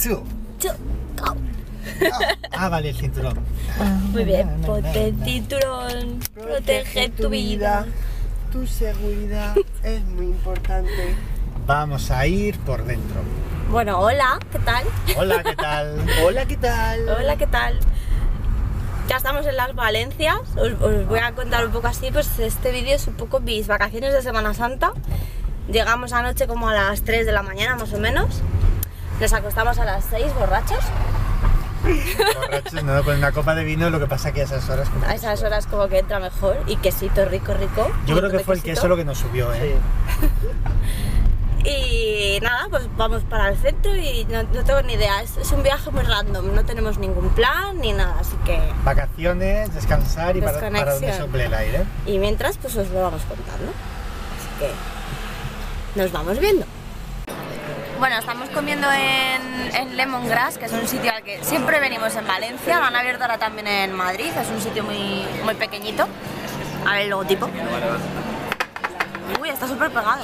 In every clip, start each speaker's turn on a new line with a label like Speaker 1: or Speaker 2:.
Speaker 1: Two.
Speaker 2: Go.
Speaker 1: Ah, vale, el cinturón.
Speaker 2: Muy bien, ponte el cinturón, protege tu vida.
Speaker 3: Tu seguridad es muy importante.
Speaker 1: Vamos a ir por dentro.
Speaker 2: Bueno, hola, ¿qué tal?
Speaker 1: Hola, ¿qué tal?
Speaker 3: Hola, ¿qué tal?
Speaker 2: Hola, ¿qué tal? Ya estamos en las Valencias, os voy a contar un poco así, pues este vídeo es un poco mis vacaciones de Semana Santa. Llegamos anoche como a las 3 de la mañana más o menos, nos acostamos a las 6 borrachos.
Speaker 1: Borrachos, no, con una copa de vino, lo que pasa que a esas horas... Como
Speaker 2: A esas horas como que entra mejor y quesito rico.
Speaker 1: Yo creo que fue el queso lo que nos subió, ¿eh?
Speaker 3: Sí.
Speaker 2: Y nada, pues vamos para el centro y no tengo ni idea, es un viaje muy random, no tenemos ningún plan ni nada, así que...
Speaker 1: Vacaciones, descansar y para donde sople el aire.
Speaker 2: Y mientras pues os lo vamos contando, así que nos vamos viendo. Bueno, estamos comiendo en Lemongrass, que es un sitio al que siempre venimos en Valencia, lo han abierto ahora también en Madrid, es un sitio muy pequeñito. A ver el logotipo. Uy, está súper pegado.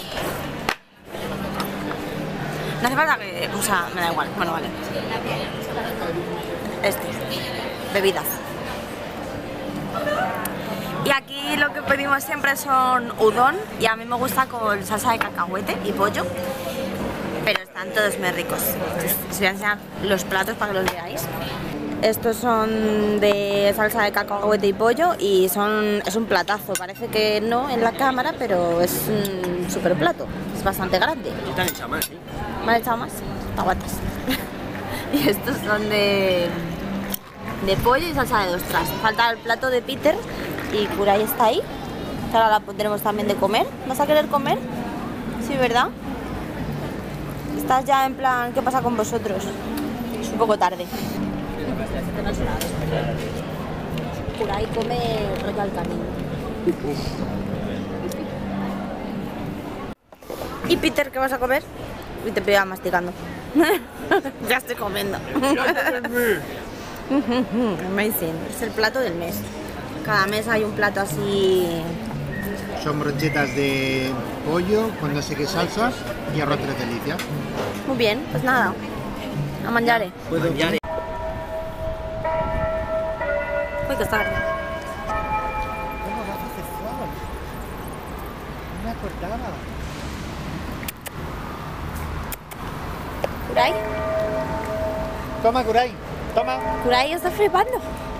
Speaker 2: No hace falta que... o sea, me da igual, bueno, vale. Bebidas. Y aquí lo que pedimos siempre son udon, y a mí me gusta con salsa de cacahuete y pollo. Pero están todos muy ricos. Os voy a enseñar los platos para que los veáis. Estos son de salsa de cacahuete y pollo y es un platazo. Parece que no en la cámara, pero es un super plato. Es bastante grande.
Speaker 3: ¿Y te han echado más, sí?
Speaker 2: ¿Me han echado más? Aguantas. Y estos son de pollo y salsa de ostras. Falta el plato de Peter y Kurai está ahí. Ahora la pondremos también de comer. ¿Vas a querer comer? Sí, ¿verdad? Estás ya en plan, ¿qué pasa con vosotros? Es un poco tarde. Kurai come rollo al camino. ¿Y Peter, qué vas a comer? Y te pilla masticando. Ya estoy comiendo. Amazing. Es el plato del mes. Cada mes hay un plato así.
Speaker 1: Son brochetas de pollo con no sé qué salsas y arroz tres delicias.
Speaker 2: Muy bien, pues nada. A mangiare.
Speaker 3: Mangiare.
Speaker 2: Uy, que está grande.
Speaker 1: ¿Cómo gafas de sol? No me acordaba.
Speaker 2: ¿Kurai?
Speaker 1: Toma, Kurai, toma.
Speaker 2: ¿Kurai está flipando?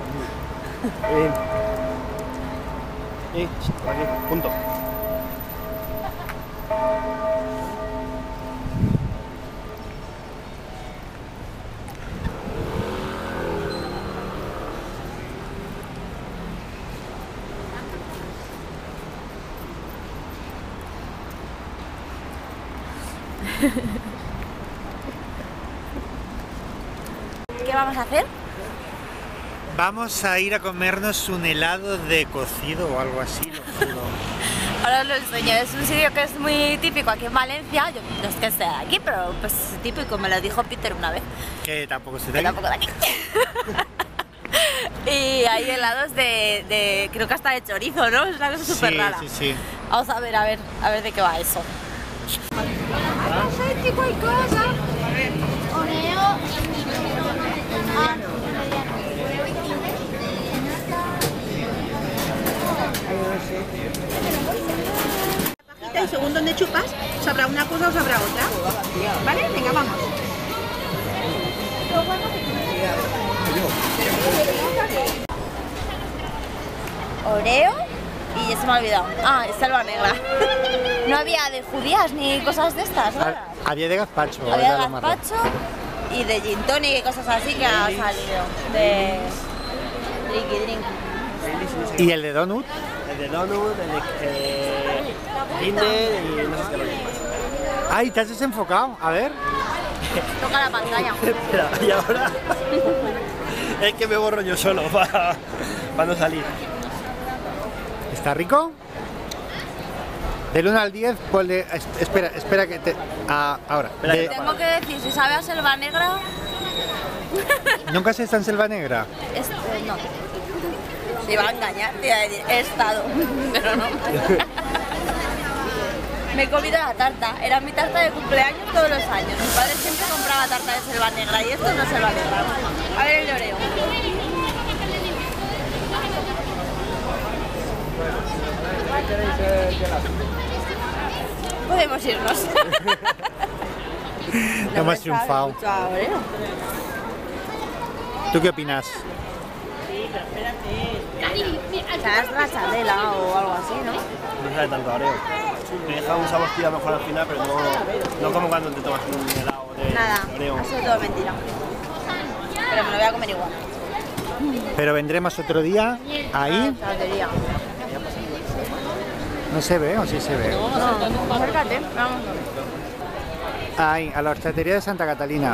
Speaker 3: Aquí, punto.
Speaker 2: ¿Qué vamos a hacer?
Speaker 1: Vamos a ir a comernos un helado de cocido o algo así, lo juro.
Speaker 2: Ahora lo enseño, es un sitio que es muy típico aquí en Valencia. Yo no es que sea de aquí, pero pues es típico, me lo dijo Peter una vez.
Speaker 1: Que tampoco se
Speaker 2: Que
Speaker 1: da.
Speaker 2: tampoco de aquí. Y hay helados creo que hasta de chorizo, ¿no? Es una cosa súper rara.
Speaker 1: Sí.
Speaker 2: Vamos a ver de qué va eso.
Speaker 4: Y según donde chupas, sabrá una cosa o sabrá otra. ¿Vale? Venga, vamos.
Speaker 2: Oreo y ya se me ha olvidado. Ah, es selva negra. No había de judías ni cosas de estas, ¿no?
Speaker 1: Había de gazpacho.
Speaker 2: Había de gazpacho y de gin tonic y cosas así que ha salido. De drink.
Speaker 1: ¿Y el de donut?
Speaker 3: El de donut, el de Kinder y no sé qué lo demás.
Speaker 1: Ay, te has desenfocado. A ver.
Speaker 2: Toca la pantalla.
Speaker 3: Espera, y ahora es que me borro yo solo para no salir.
Speaker 1: ¿Está rico? Del 1 al 10, ponle... Espera que te... ahora.
Speaker 3: Espera que
Speaker 2: Tengo que decir, si sabe a selva negra...
Speaker 1: ¿Nunca has estado en Selva Negra?
Speaker 2: No. Te iba a engañar, te iba a decir, he estado, pero no. Me he comido la tarta, era mi tarta de cumpleaños todos los años. Mi padre siempre compraba tarta de selva negra y esto no es selva negra. A ver el Oreo. Podemos irnos.
Speaker 1: No hemos triunfado.
Speaker 2: Mucho a Oreo.
Speaker 1: ¿Tú qué opinas?
Speaker 2: ¿Sabes la chanela o algo así, no?
Speaker 3: No sabe tanto Oreo. Me deja un saborcillo mejor al final, pero no como cuando te tomas un helado de
Speaker 2: Nada,
Speaker 3: Oreo.
Speaker 2: ha sido todo mentira. Pero me lo voy a comer igual.
Speaker 1: Pero vendremos otro día ahí.
Speaker 2: Chatería.
Speaker 1: No se ve o sí se ve.
Speaker 2: No, acércate, vamos.
Speaker 1: Ahí, a la horchatería de Santa Catalina.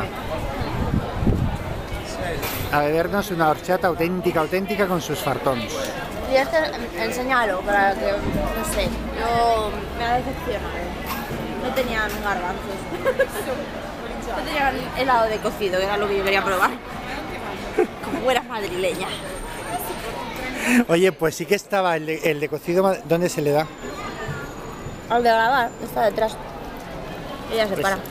Speaker 1: A bebernos una horchata auténtica con sus fartons.
Speaker 2: Y este, enséñalo para que, no sé, yo me ha decepcionado. No tenían garbanzos. No tenían helado de cocido, que era lo que yo quería probar. Como buena madrileña.
Speaker 1: Oye, pues sí que estaba el de cocido. ¿Dónde se le da?
Speaker 2: Al de grabar, está detrás. Ella se
Speaker 1: Pues
Speaker 2: para.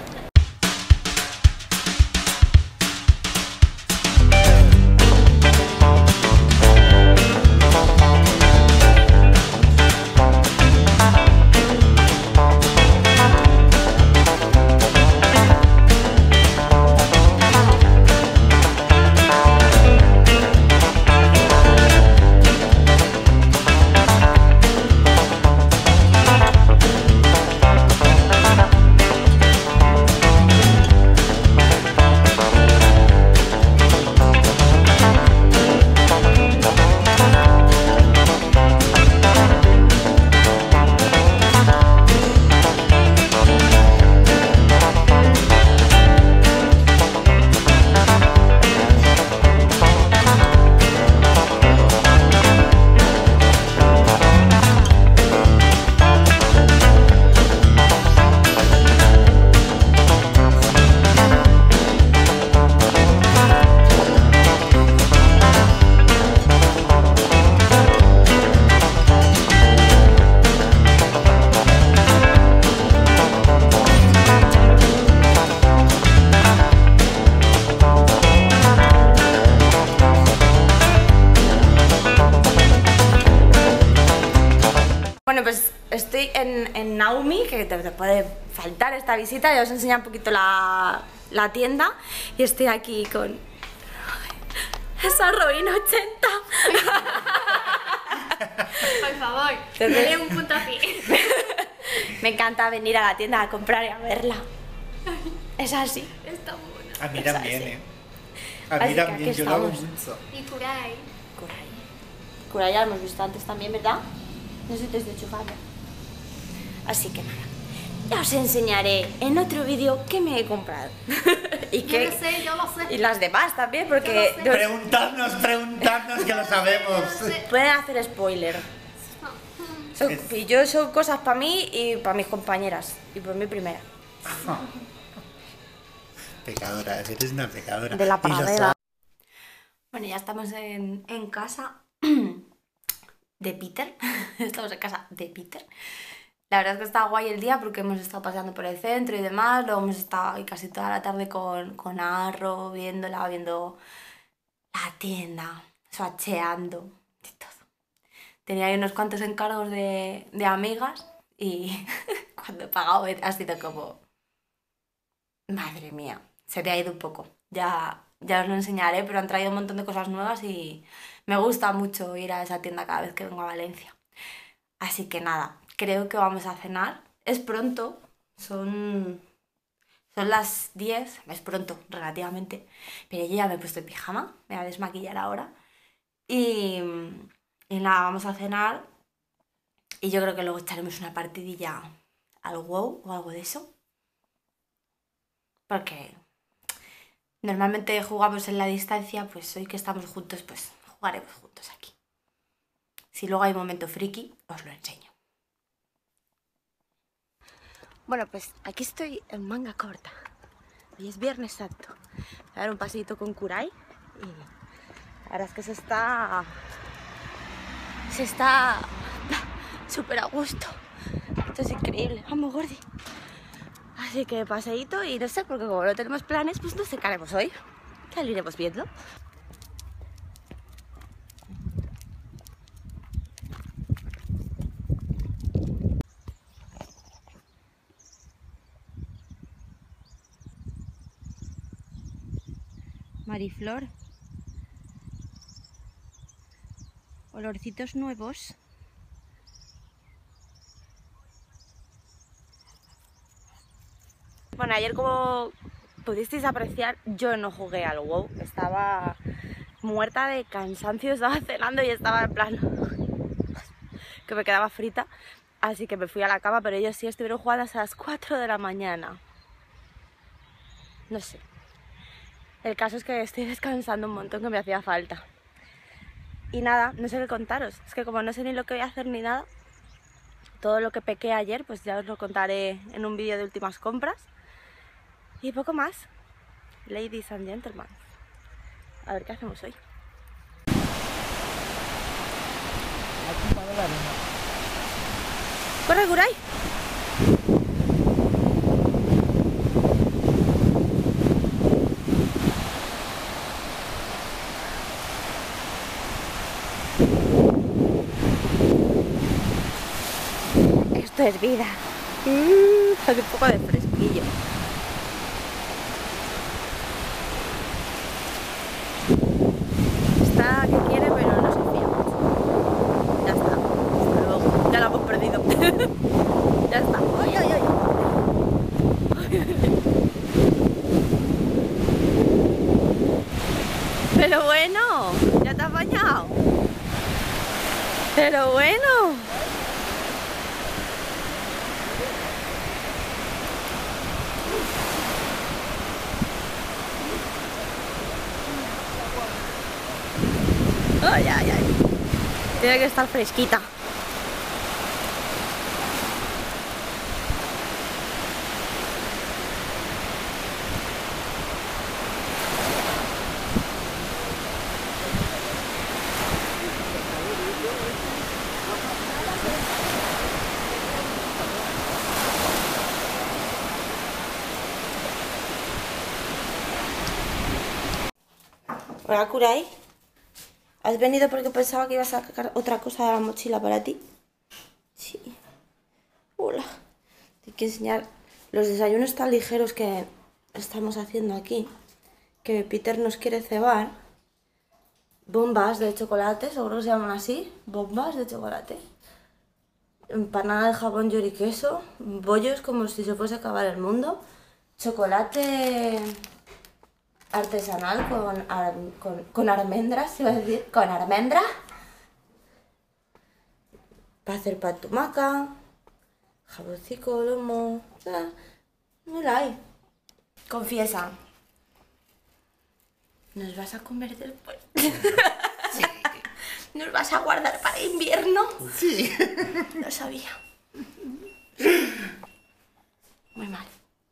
Speaker 2: Bueno, pues estoy en Naumi, que te puede faltar esta visita. Ya os enseño un poquito la tienda. Y estoy aquí con... ¡Esa Robin 80!
Speaker 5: Por favor, dale un punto aquí.
Speaker 2: Me encanta venir a la tienda a comprar y a verla. Es así.
Speaker 5: Está buena.
Speaker 1: A mí
Speaker 2: Esa
Speaker 1: también,
Speaker 2: sí.
Speaker 1: ¿eh? A
Speaker 2: Así
Speaker 1: mí
Speaker 2: que
Speaker 1: también,
Speaker 2: aquí
Speaker 1: yo lo hago
Speaker 2: estamos.
Speaker 1: mucho.
Speaker 5: Y Kurai.
Speaker 2: Kurai. Kurai ya lo hemos visto antes también, ¿verdad? No sé, te estoy chupando. Así que nada. Ya os enseñaré en otro vídeo qué me he comprado. y
Speaker 5: Yo
Speaker 2: qué...
Speaker 5: lo sé, yo lo sé.
Speaker 2: Y las demás también, porque
Speaker 5: Yo lo sé.
Speaker 1: Preguntadnos que lo sabemos.
Speaker 2: pueden hacer spoiler. Y yo son cosas para mí y para mis compañeras. Y por mí primera.
Speaker 1: Pecadora, eres una pecadora.
Speaker 2: De la
Speaker 1: Y lo
Speaker 2: paradera.
Speaker 1: sabes.
Speaker 2: Bueno, ya estamos en casa de Peter. Estamos en casa de Peter. La verdad es que está guay el día porque hemos estado paseando por el centro y demás. Luego hemos estado ahí casi toda la tarde con Arro, viendo la tienda, swatcheando, de todo. Tenía ahí unos cuantos encargos de amigas y cuando he pagado ha sido como... Madre mía, se te ha ido un poco. Ya os lo enseñaré, pero han traído un montón de cosas nuevas y me gusta mucho ir a esa tienda cada vez que vengo a Valencia. Así que nada, creo que vamos a cenar. Es pronto, son las 10, es pronto relativamente, pero yo ya me he puesto el pijama, me voy a desmaquillar ahora. Y nada, vamos a cenar y yo creo que luego echaremos una partidilla al WoW o algo de eso. Porque normalmente jugamos en la distancia, pues hoy que estamos juntos, pues jugaremos juntos aquí. Si luego hay momento friki, os lo enseño. Bueno, pues aquí estoy en manga corta. Hoy es Viernes Santo. Voy a dar un paseíto con Kurai y la verdad es que se está súper a gusto. Esto es increíble. Vamos, Gordi. Así que paseíto y no sé, porque como no tenemos planes, pues no sé qué haremos hoy. Ya lo iremos viendo. Mariflor. Olorcitos nuevos. Bueno, ayer como pudisteis apreciar, yo no jugué al WoW. Estaba muerta de cansancio, estaba cenando y estaba en plan que me quedaba frita. Así que me fui a la cama, pero ellos sí estuvieron jugando hasta las 4 de la mañana. No sé. El caso es que estoy descansando un montón, que me hacía falta. Y nada, no sé qué contaros. Es que como no sé ni lo que voy a hacer ni nada, todo lo que pequé ayer, pues ya os lo contaré en un vídeo de últimas compras. Y poco más. Ladies and gentlemen. A ver qué hacemos hoy. ¡Corre, Guray! Esto es vida. Hace un poco de fresquillo. Está que quiere, pero no se fía mucho. Ya está. Hasta luego. Ya lo hemos perdido. Ya está. ¡Ay, ay, ay! Pero bueno, ya te has bañado. Pero bueno. Ay, ay, ay. Tiene que estar fresquita. Hola, Kurai. ¿Has venido porque pensaba que ibas a sacar otra cosa de la mochila para ti? Sí. Hola. Te quiero enseñar los desayunos tan ligeros que estamos haciendo aquí. Que Peter nos quiere cebar. Bombas de chocolate, seguro que se llaman así. Bombas de chocolate. Empanada de jamón, york y queso. Bollos como si se fuese a acabar el mundo. Chocolate artesanal con almendras, iba a decir, con almendras. Para hacer pan tumaca, jaboncito, lomo, no la hay. Confiesa, ¿nos vas a comer después? Sí. ¿Nos vas a guardar para invierno?
Speaker 1: Sí.
Speaker 2: Lo sabía. Muy mal.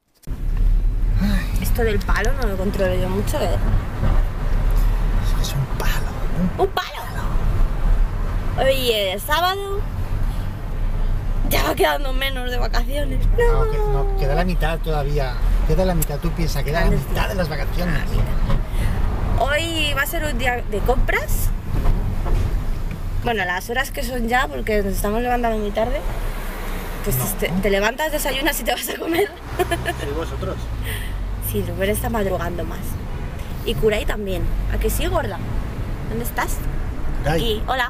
Speaker 2: Esto del palo no lo controlo yo mucho, ¿eh?
Speaker 1: Es un palo, ¿no?
Speaker 2: ¡Un palo! Oye, sábado ya va quedando menos de vacaciones.
Speaker 1: No, queda la mitad todavía. Queda la mitad, tú piensas, queda la mitad de las vacaciones.
Speaker 2: Hoy va a ser un día de compras. Bueno, las horas que son ya, porque nos estamos levantando muy tarde. Pues te levantas, desayunas y te vas a comer.
Speaker 3: ¿Y vosotros?
Speaker 2: Sí, Rubén está madrugando más. Y Kurai también. ¿A que sí, gorda? ¿Dónde estás?
Speaker 1: Kurai.
Speaker 2: Aquí, hola.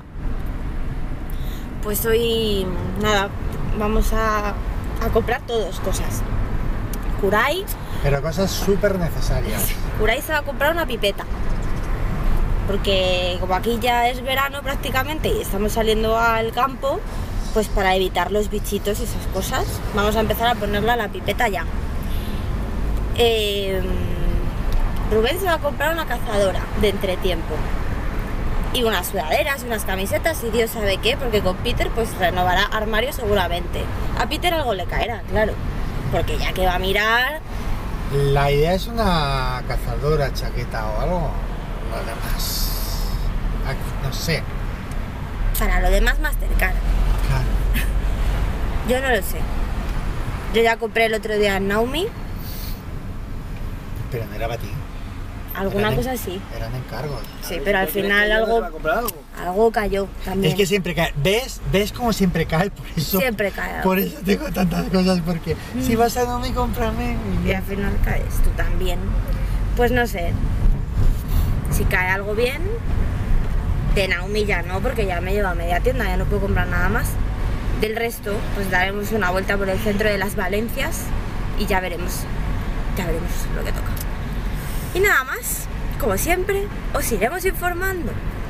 Speaker 2: Pues hoy, nada, vamos a comprar todos cosas. Kurai.
Speaker 1: Pero cosas súper necesarias.
Speaker 2: Kurai se va a comprar una pipeta. Porque como aquí ya es verano prácticamente y estamos saliendo al campo, pues para evitar los bichitos y esas cosas, vamos a empezar a ponerla a la pipeta ya. Rubén se va a comprar una cazadora de entretiempo y unas sudaderas, unas camisetas y Dios sabe qué, porque con Peter pues renovará armario seguramente. A Peter algo le caerá, claro, porque ya que va a mirar.
Speaker 1: La idea es una cazadora, chaqueta o algo. Lo demás, no sé.
Speaker 2: Para lo demás más cercano.
Speaker 1: Claro.
Speaker 2: Yo no lo sé. Yo ya compré el otro día en Naomi.
Speaker 1: Pero no era para ti.
Speaker 2: Alguna cosa así.
Speaker 1: Eran encargos.
Speaker 2: Sí, pero al final
Speaker 3: ¿Va a
Speaker 2: algo
Speaker 3: comprar algo?
Speaker 2: cayó también.
Speaker 1: Es que siempre cae. ¿Ves cómo siempre cae? Por eso,
Speaker 2: Siempre cae algo.
Speaker 1: Por eso tengo tantas cosas, porque si vas a Naomi, cómprame.
Speaker 2: Y al final caes tú también. Pues no sé. Si cae algo bien, de Naomi ya no, porque ya me llevo a media tienda, ya no puedo comprar nada más. Del resto, pues daremos una vuelta por el centro de las Valencias y ya veremos lo que toca. Y nada más, como siempre, os iremos informando.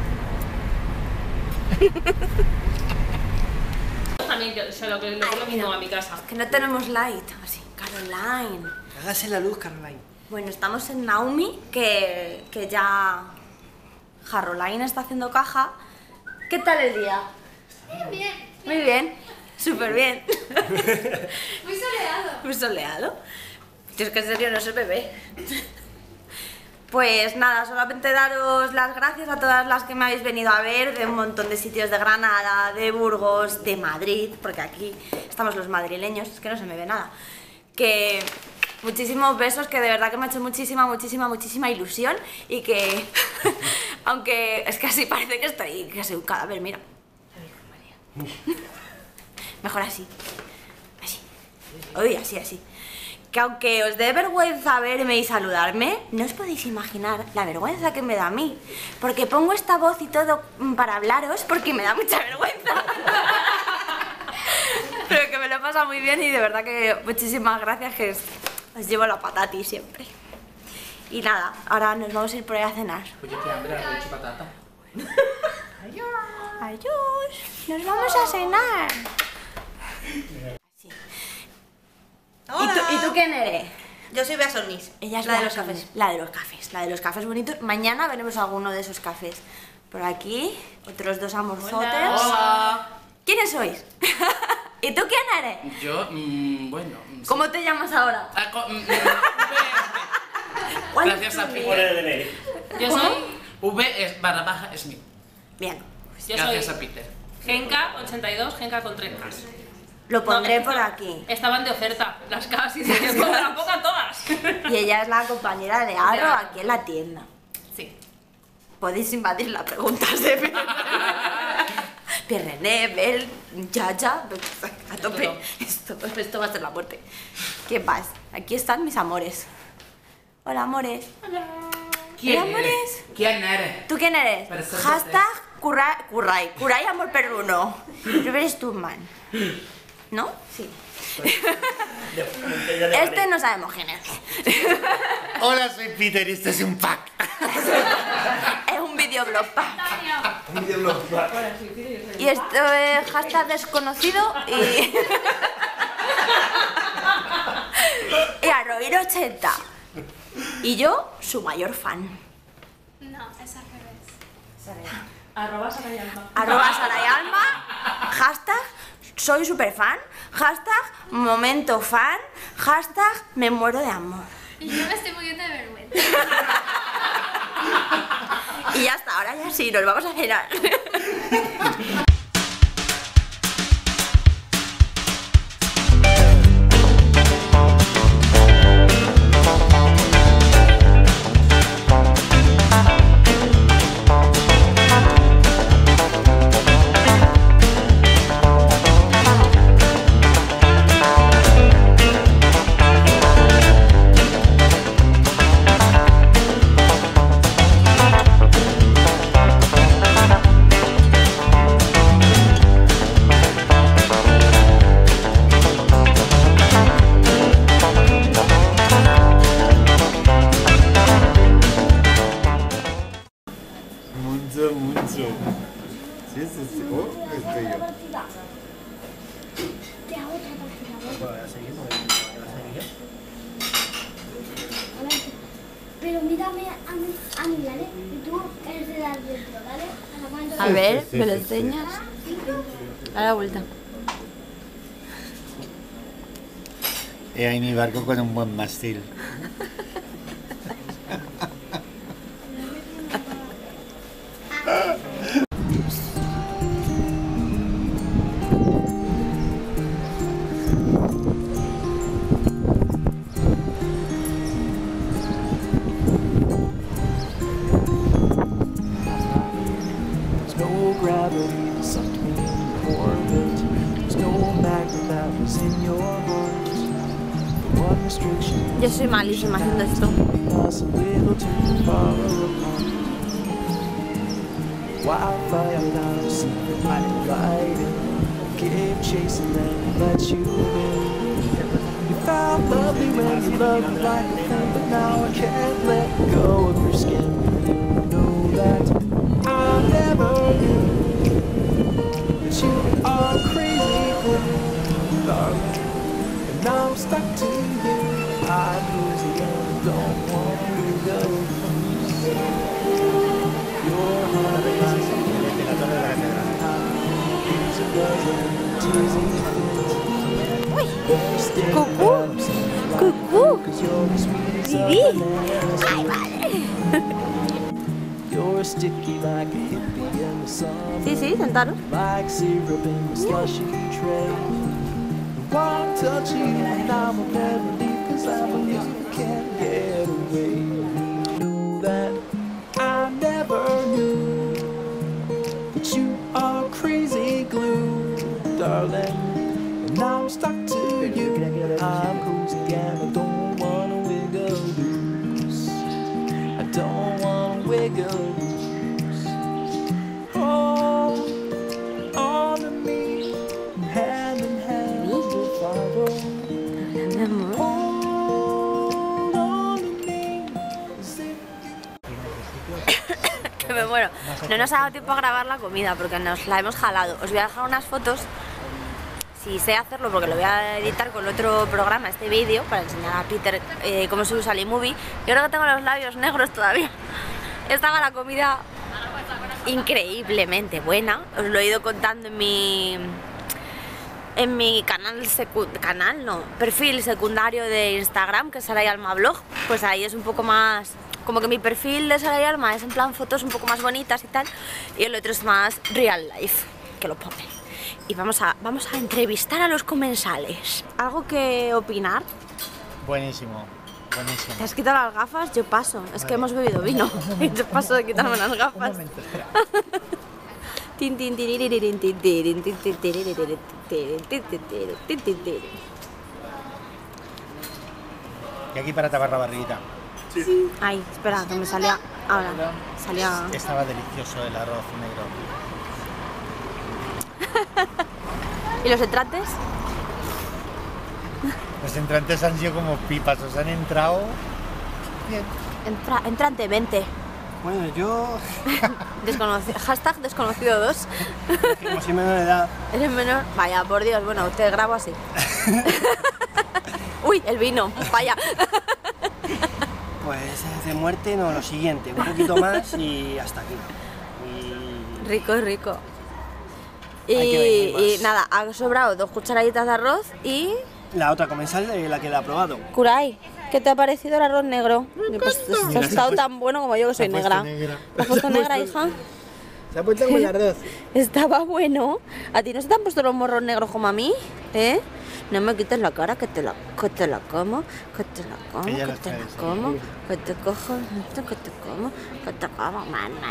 Speaker 5: También se lo que lo mismo a mi casa.
Speaker 2: Que no tenemos light, así, Caroline.
Speaker 3: Hágase la luz, Caroline.
Speaker 2: Bueno, estamos en Naomi, que ya Caroline está haciendo caja. ¿Qué tal el día?
Speaker 5: Bien.
Speaker 2: Muy bien, súper bien.
Speaker 5: Muy soleado.
Speaker 2: Muy soleado. Tío, es que en serio no se me ve. Pues nada, solamente daros las gracias a todas las que me habéis venido a ver de un montón de sitios de Granada, de Burgos, de Madrid, porque aquí estamos los madrileños, es que no se me ve nada. Que muchísimos besos, que de verdad que me ha hecho muchísima ilusión y que, aunque es que así parece que soy un cadáver, mira. Mejor así. Así. Uy, así. Que aunque os dé vergüenza verme y saludarme, no os podéis imaginar la vergüenza que me da a mí. Porque pongo esta voz y todo para hablaros porque me da mucha vergüenza. Pero que me lo he pasado muy bien y de verdad que muchísimas gracias, que os llevo la patati siempre. Y nada, ahora nos vamos a ir por ahí a cenar.
Speaker 6: Oye, qué hambre, has hecho patata.
Speaker 2: Adiós, nos vamos a cenar. Así. ¿Y tú quién eres?
Speaker 4: Yo soy Bea Solnis.
Speaker 2: Ella es
Speaker 4: la de los cafés.
Speaker 2: La de los cafés bonitos. Mañana veremos alguno de esos cafés. Por aquí, otros dos amorzotes.
Speaker 6: Hola.
Speaker 2: ¿Quiénes sois? ¿Y tú quién eres?
Speaker 6: Yo, bueno...
Speaker 2: ¿Cómo te llamas ahora?
Speaker 6: Gracias a Peter.
Speaker 5: Yo soy
Speaker 6: V Smith.
Speaker 2: Bien,
Speaker 5: Yo
Speaker 6: Gracias
Speaker 5: soy
Speaker 6: a Peter.
Speaker 5: Genka82, Genka con 3 Ks.
Speaker 2: lo pondré
Speaker 5: No,
Speaker 2: por aquí.
Speaker 5: Estaban de oferta las Ks y se cobran poca todas.
Speaker 2: Y ella es la compañera de Aro aquí en la tienda.
Speaker 5: Sí.
Speaker 2: Podéis invadir las preguntas de Pierrené, Bel, Yaya, a tope. Esto va a ser la muerte. ¿Quién más? Aquí están mis amores. Hola, amores. Hola, amores.
Speaker 6: ¿Quién eres?
Speaker 2: ¿Tú quién eres?
Speaker 6: Preséntate.
Speaker 2: Hashtag Curray amor perruno. Pero eres tú, man. ¿No? Sí. Este no sabemos quién es.
Speaker 1: Hola, soy Peter y este es un pack.
Speaker 2: Es un videoblog pack. Y esto es hashtag desconocido y... y Arroir80. Y yo, su mayor fan.
Speaker 5: No, es al revés. @Sarayalma.
Speaker 2: @Sarayalma, hashtag soy super fan, hashtag momento fan, hashtag me muero de amor.
Speaker 5: Y yo me estoy muriendo de vergüenza.
Speaker 2: Y ya está, ahora ya sí, nos vamos a cenar.
Speaker 1: Mucho. Sí. Oh, estoy yo.
Speaker 7: Pero mírame a mí, ¿vale? Y tú eres de dar dentro, ¿vale? ¿Hasta cuánto?
Speaker 2: A ver,
Speaker 1: Sí,
Speaker 2: ¿me lo
Speaker 1: sí,
Speaker 2: enseñas? A la vuelta.
Speaker 1: He ahí mi barco con un buen mástil.
Speaker 2: Yo soy malísima haciendo esto. ¡Cucú! ¡Cucú! ¡Viví! ¡Ay, vale! Sí, sí, sentaros. Que me muero. No nos ha dado tiempo a grabar la comida porque nos la hemos jalado. Os voy a dejar unas fotos, si sé hacerlo, porque lo voy a editar con otro programa, este vídeo, para enseñar a Peter cómo se usa el iMovie. Yo creo que tengo los labios negros todavía. Estaba la comida increíblemente buena. Os lo he ido contando en mi perfil secundario de Instagram, que es Sara y Alma Blog. Pues ahí es un poco más, como que mi perfil de Sara y Alma es en plan fotos un poco más bonitas y tal, y el otro es más real life, que lo pone. Y vamos a entrevistar a los comensales. ¿Algo que opinar?
Speaker 1: Buenísimo, buenísimo.
Speaker 2: ¿Te has quitado las gafas? Yo paso. Es que hemos bebido vino. Y yo paso de quitarme las gafas.
Speaker 1: Un momento, espera. Y aquí para tapar la barriguita.
Speaker 2: Ay, espera, que me salía. Ahora, salía.
Speaker 1: Estaba delicioso el arroz negro.
Speaker 2: ¿Y los entrantes?
Speaker 1: Los entrantes han sido como pipas, os han entrado bien.
Speaker 2: Entrante, 20.
Speaker 3: Bueno, yo...
Speaker 2: Hashtag desconocido 2.
Speaker 3: como soy menor de edad...
Speaker 2: ¿Eres menor? Vaya, por Dios, bueno, te grabo así. Uy, el vino, vaya.
Speaker 3: Pues de muerte no, lo siguiente, un poquito más y hasta aquí.
Speaker 2: Rico, rico.
Speaker 3: Hay que venir más.
Speaker 2: Y nada, ha sobrado 2 cucharaditas de arroz y...
Speaker 3: La otra comensal, la que la ha probado.
Speaker 2: Kurai, ¿qué te ha parecido el arroz negro? Pues ha estado tan bueno como yo, que soy negra. ¿Te has puesto negra, hija?
Speaker 3: Se ha puesto como el arroz.
Speaker 2: Estaba bueno. ¿A ti no se te han puesto los morros negros como a mí? ¿Eh? No me quites la cara, que te la como, que te la como,
Speaker 1: Ella
Speaker 2: que
Speaker 1: los
Speaker 2: te la
Speaker 1: trae, sí.
Speaker 2: como, que te cojo, que te como, que te como.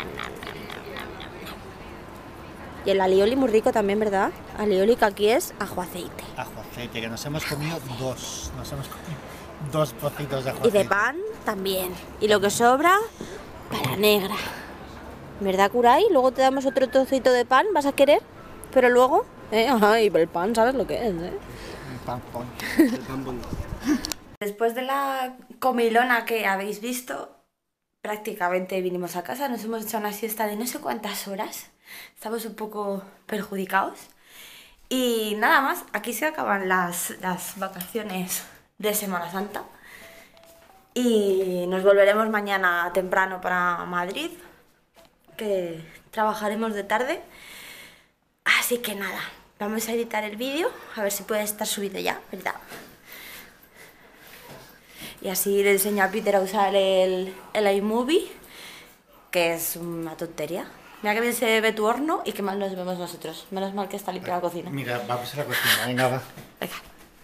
Speaker 2: Y el alioli muy rico también, ¿verdad? Alioli que aquí es ajo aceite.
Speaker 1: Ajo aceite, que nos hemos comido 2. Nos hemos comido 2 pocitos de ajo
Speaker 2: Y
Speaker 1: aceite.
Speaker 2: de pan también. Y lo que sobra, para negra. ¿Verdad, Kurai? Luego te damos otro trocito de pan, ¿vas a querer? Pero luego, ay, el pan, ¿sabes lo que es,
Speaker 1: Un pan pon.
Speaker 3: El pan bonito.
Speaker 2: Después de la comilona que habéis visto, prácticamente vinimos a casa, nos hemos hecho una siesta de no sé cuántas horas. Estamos un poco perjudicados. Y nada más, aquí se acaban las vacaciones de Semana Santa. Y nos volveremos mañana temprano para Madrid, que trabajaremos de tarde. Así que nada, vamos a editar el vídeo, a ver si puede estar subido ya, ¿verdad? Y así le enseño a Peter a usar el iMovie, que es una tontería. Mira que bien se ve tu horno y qué mal nos vemos nosotros. Menos mal que está limpia la cocina.
Speaker 1: Mira, vamos a la cocina, venga, va.
Speaker 2: Venga.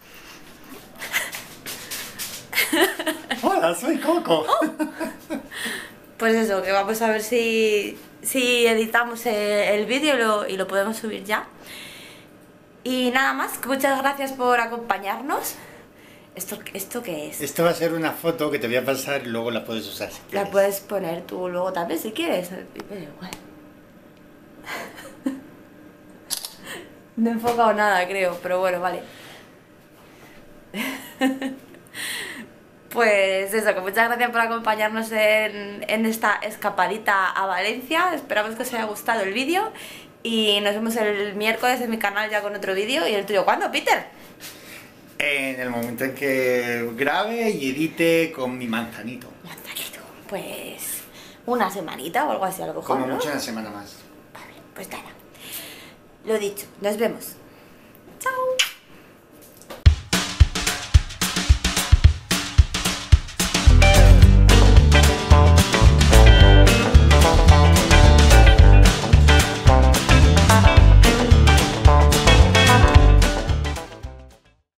Speaker 1: Hola, soy Coco.
Speaker 2: Pues eso, que vamos a ver si editamos el vídeo y lo podemos subir ya. Y nada más, que muchas gracias por acompañarnos. ¿Esto qué es?
Speaker 1: Esto va a ser una foto que te voy a pasar y luego la puedes usar si
Speaker 2: La
Speaker 1: quieres.
Speaker 2: puedes poner tú luego también si quieres. Pero igual. No he enfocado nada, creo, pero bueno, vale. Pues eso, que muchas gracias por acompañarnos en esta escapadita a Valencia. Esperamos que os haya gustado el vídeo y nos vemos el miércoles en mi canal ya con otro vídeo. ¿Y el tuyo cuándo, Peter?
Speaker 1: En el momento en que grabe y edite con mi manzanito.
Speaker 2: Manzanito. Pues una semanita o algo así a lo mejor,
Speaker 1: Como
Speaker 2: ¿no?
Speaker 1: mucho una semana más.
Speaker 2: Vale, pues nada. Lo dicho, nos vemos.